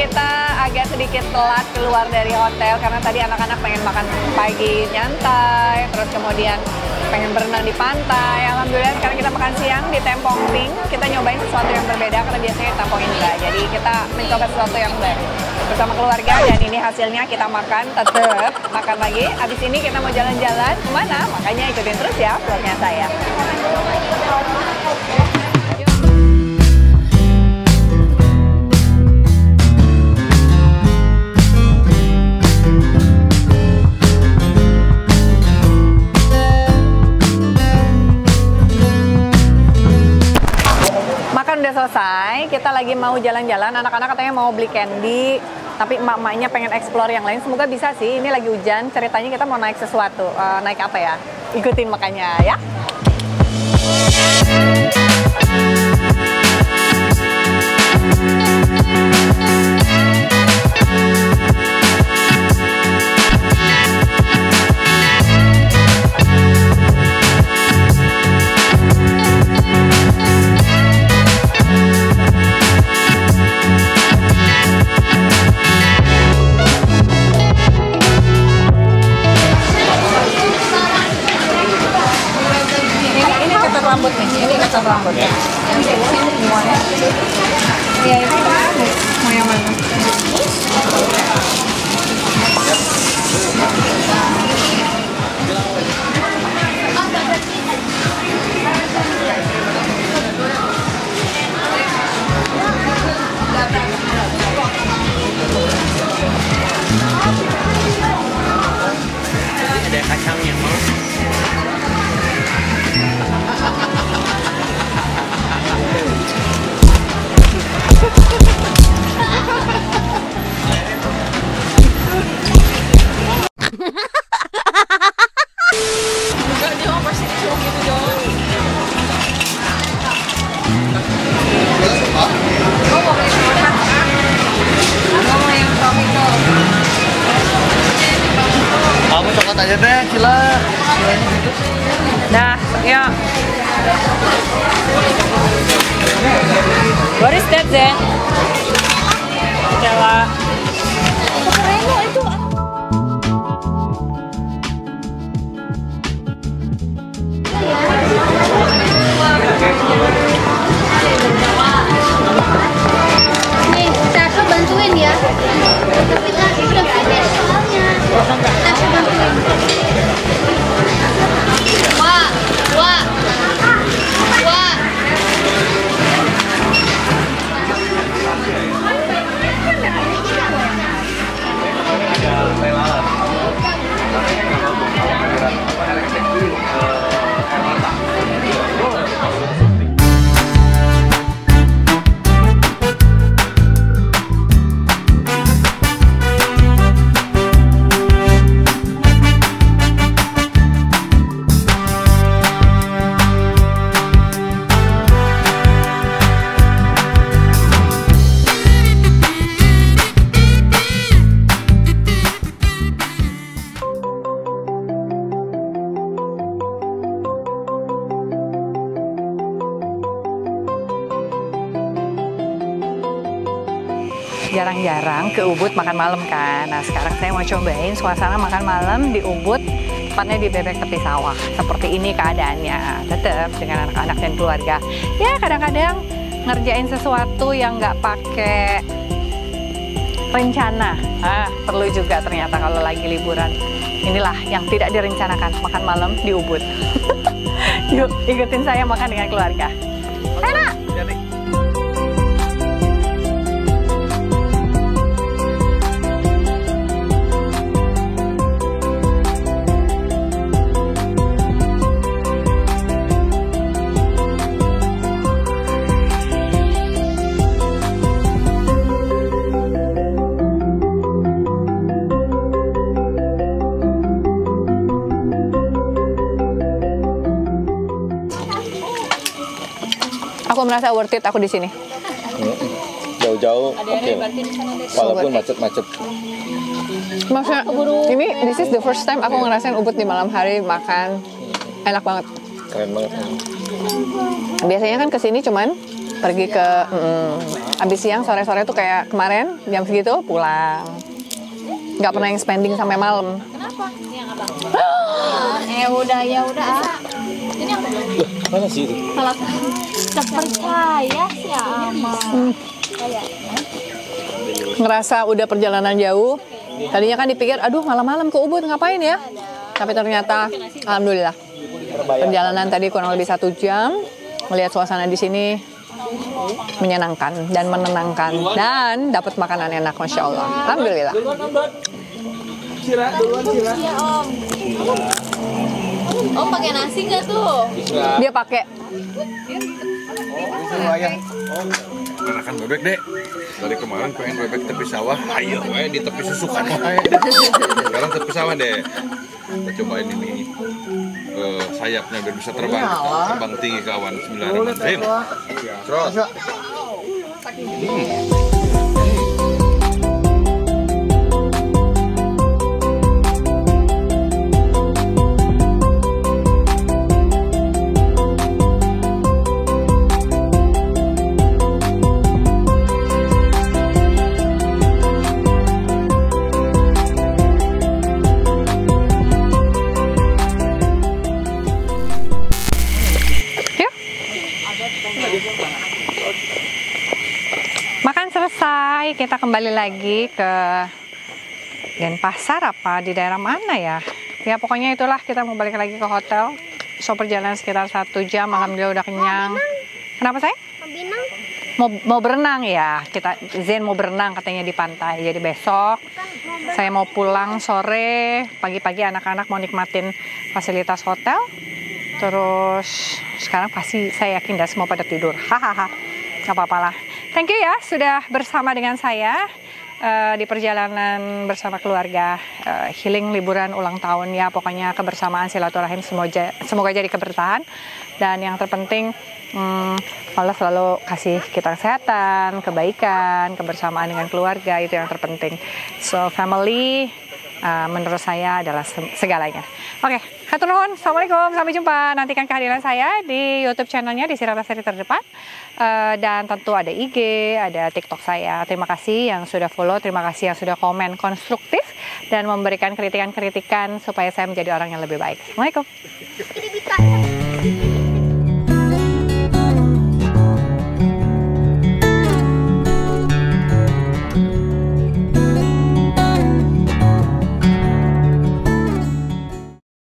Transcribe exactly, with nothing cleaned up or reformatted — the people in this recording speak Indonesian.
kita agak sedikit telat keluar dari hotel karena tadi anak-anak pengen makan pagi nyantai, terus kemudian pengen berenang di pantai. Alhamdulillah sekarang kita makan siang di Tempong Pink. Kita nyobain sesuatu yang berbeda karena biasanya di Tempong Indra. Jadi kita mencoba sesuatu yang baru bersama keluarga dan ini hasilnya kita makan tetap makan lagi. Habis ini kita mau jalan-jalan kemana? Makanya ikutin terus ya vlognya saya. Udah selesai, kita lagi mau jalan-jalan. Anak-anak katanya mau beli candy, tapi emak-emaknya pengen explore yang lain. Semoga bisa sih. Ini lagi hujan. Ceritanya kita mau naik sesuatu. Uh, naik apa ya? Ikutin makanya ya. Rambut nih, ini kacang rambut ya. Semuanya. Iya, ini bagus. Mau yang mana? Ada kacangnya, mau? Kamu coklat aja deh, Cila. Nah, ya. What is that, Zen? Cila. Reno itu. Nih, Tasha bantuin ya. Tapi Tasha udah gak ada soalnya. Tasha bantuin. Wah, wah, wah. Jarang-jarang ke Ubud makan malam kan. Nah sekarang saya mau cobain suasana makan malam di Ubud, tepatnya di Bebek Tepi Sawah. Seperti ini keadaannya, tetap dengan anak-anak dan keluarga. Ya kadang-kadang ngerjain sesuatu yang nggak pakai rencana. Ah, perlu juga ternyata kalau lagi liburan. Inilah yang tidak direncanakan, makan malam di Ubud. Yuk ikutin saya makan dengan keluarga. Enak. Aku merasa worth it aku di sini. Jauh-jauh, oke. Okay. Walaupun macet-macet. Maksudnya, ini this is the first time aku ngerasain Ubud di malam hari makan enak banget. Keren banget. Biasanya kan kesini cuman pergi ke mm, Habis siang, sore-sore tuh kayak kemarin, jam segitu pulang. Nggak pernah yang spending sampai malam. Kenapa? Yang abang. eh udah ya udah ah. Ini apa? Mana sih itu? Salah terpercaya sih ama. Hmm. Ngerasa udah perjalanan jauh. Tadinya kan dipikir, aduh malam-malam ke Ubud ngapain ya? Tapi ternyata, alhamdulillah, perjalanan tadi kurang lebih satu jam. Melihat suasana di sini menyenangkan dan menenangkan dan dapat makanan enak, masya Allah. Alhamdulillah. Iya om. Om pakai nasi nggak tuh? Dia pakai. Makan bebek dek. Dari kemarin pengen bebek tepi sawah. Ayo, we di tepi susukan wae. Sekarang tepi sawah deh. Kita cobain ini uh, sayapnya biar bisa terbang, terbang tinggi kawan. Bismillahirrahmanirrahim. Terus. Hmm. Makan selesai, kita kembali lagi ke Denpasar apa di daerah mana ya? Ya pokoknya itulah, kita mau balik lagi ke hotel. So perjalanan sekitar satu jam, alhamdulillah udah kenyang. Kenapa saya? Mau, mau berenang ya, kita Zen mau berenang katanya di pantai. Jadi besok saya mau pulang sore, pagi-pagi anak-anak mau nikmatin fasilitas hotel. Terus sekarang pasti saya yakin dah semua pada tidur. Hahaha, gak apa-apa lah. Thank you ya sudah bersama dengan saya uh, di perjalanan bersama keluarga, uh, healing liburan ulang tahun ya. Pokoknya kebersamaan silaturahim semoga semoga jadi kebertahan, dan yang terpenting Hmm, Allah selalu kasih kita kesehatan, kebaikan, kebersamaan dengan keluarga, itu yang terpenting. So family uh, menurut saya adalah segalanya. Oke, okay, hatur nuhun, assalamualaikum, sampai jumpa. Nantikan kehadiran saya di YouTube channelnya di Siratasari Terdepan, uh, dan tentu ada I G, ada TikTok saya. Terima kasih yang sudah follow, terima kasih yang sudah komen konstruktif dan memberikan kritikan-kritikan supaya saya menjadi orang yang lebih baik. Assalamualaikum.